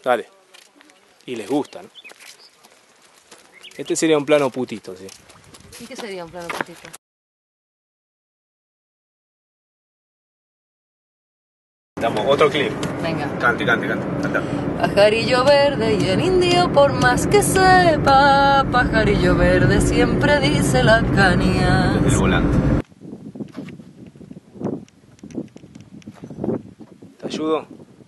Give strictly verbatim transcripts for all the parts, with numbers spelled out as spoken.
Dale. Y les gusta, ¿no? Este sería un plano putito, sí. ¿Y qué sería un plano putito? Damos otro clip. Venga. Cante, cante, cante. Canta. Pajarillo verde y el indio por más que sepa, pajarillo verde siempre dice la caña. Desde el volante. ¿Te ayudo?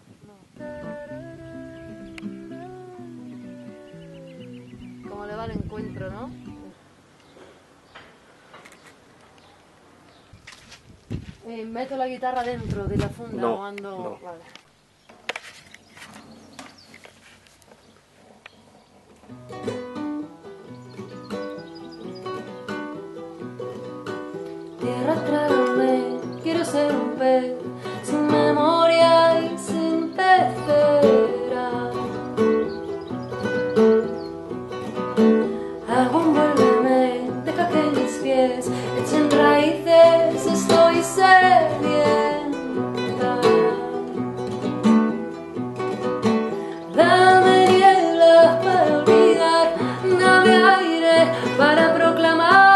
¿Cómo le va el encuentro, no? Eh, meto la guitarra dentro de la funda No, o ando... no. Vale. Tierra, trágame, quiero ser un pez sin memoria y sin pecera. Agua, envuélveme, deja que mis pies echen raíces, estoy sedienta. Dame niebla para olvidar, dame aire para proclamar.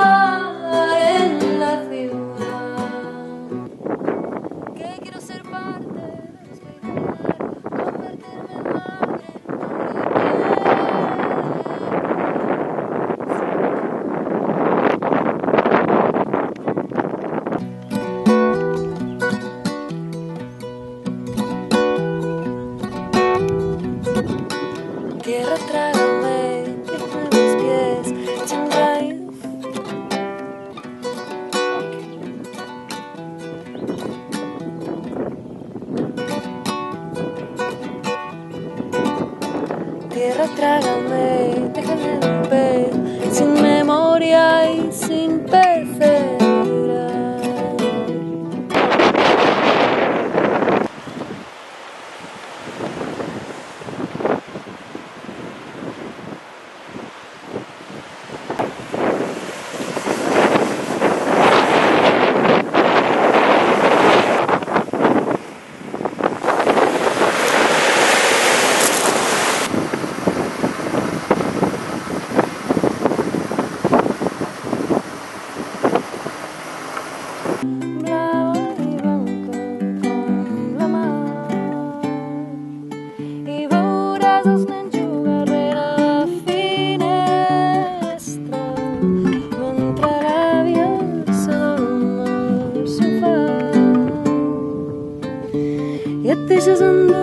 Tierra, trágame, déjame mis pies echen raíz. Tierra, trágame, déjame un pez sin memoria y sin pecera. Y a ti se